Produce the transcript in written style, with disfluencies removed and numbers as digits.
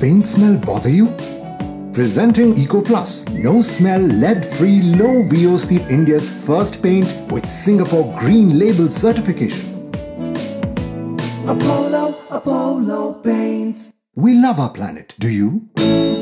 paint smell bother you? Presenting Eco Plus, no smell, lead-free, low VOC, India's first paint with Singapore Green Label certification. Apollo Paints. We love our planet. Do you?